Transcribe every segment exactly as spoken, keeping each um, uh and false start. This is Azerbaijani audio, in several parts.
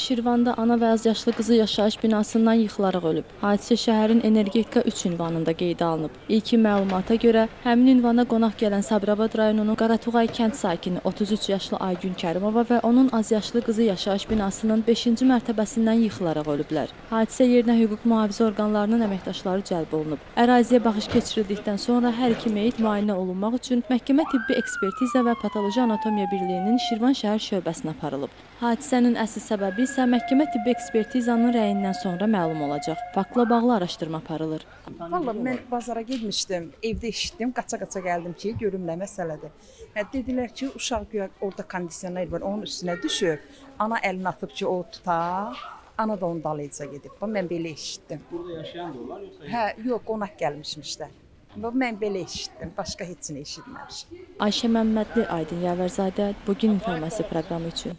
Şirvanda ana və azyaşlı qızı yaşayış binasından yıxılaraq ölüb. Hadisə şəhərin Energetika üç ünvanında qeydə alınıb. İlkin məlumata görə, həmin ünvana qonaq gələn Sabirabad rayonunun Qaratuğay kənd sakini otuz üç yaşlı Aygün Kərimova və onun azyaşlı qızı yaşayış binasının beşinci mərtəbəsindən yıxılaraq ölüblər. Hadisə yerinə hüquq mühafizə orqanlarının əməkdaşları cəlb olunub. Əraziyə baxış keçirildikdən sonra hər iki meyit müayinə olunmaq üçün məhkəmə tibbi ekspertiza və patoloji anatomiya birliyinin Şirvan şəhər şöbəsinə aparılıb. Hadisənin əsl səbəbi isə məhkəmə tibbi ekspertizanın rəyindən sonra məlum olacaq. Faktla bağlı araşdırma aparılır. Vallahi mən bazara getmişdim, evdə eşitdim, qaça-qaça gəldim ki, görüm nə məsələdir. Hə, dedilər ki, uşaq güya orada kondisioner var, onun üstünə düşüb, ana əlini atıb ki, o tuta, ana da onun dalıca gedib. Mən belə eşitdim. Burada yaşayan da olar yoxsa? Hə, yox, qonaq gəlmişmişlər. Mən belə eşitdim, başqa heç nə eşitməmişim. Ayşə Məmmədli, Aydın Yavərzadə, Bugün informasiya proqramı üçün.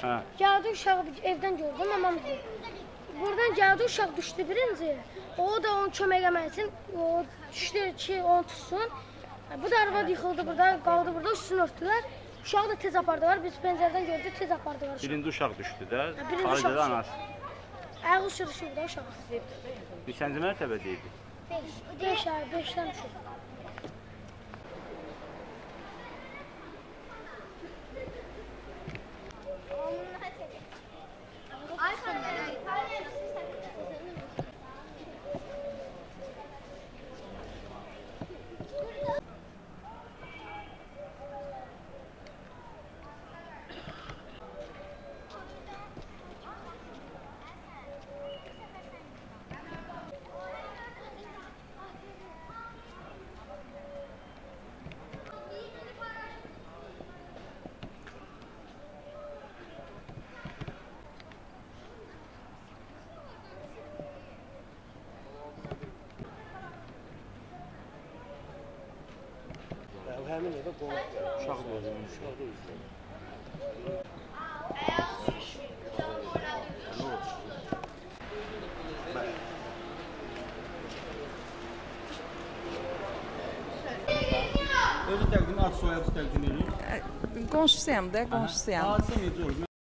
Hə. Gəldi uşağı bir evdən gördüm, mamam dedi. Buradan gəldi uşaq düşdü birinci. O da onu kömək eləmək üçün o düşdü ki, onu tutsun. Bu da arvad yıxıldı burada, qaldı burada, üstünü örtdülər. Uşağı da tez apardılar, biz pəncərədən gördük, tez apardılar uşağı. Birinci uşaq düşdü də. Hə, birinci uşaq Ailede düşdü. anası. Ayağı sürüşürdü də uşaq. Neçənci mərtəbədə idi? beş ay, beşdən düşürdü. Həmin yerdə qonaq uşaq olmuş. Özü təqdim, ad soyadı təqdim edin. Qonşusuyam da, qonşusuyam. Hadisə necə oldu?